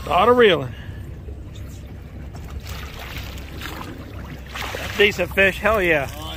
A lot of reeling. Decent fish, hell yeah.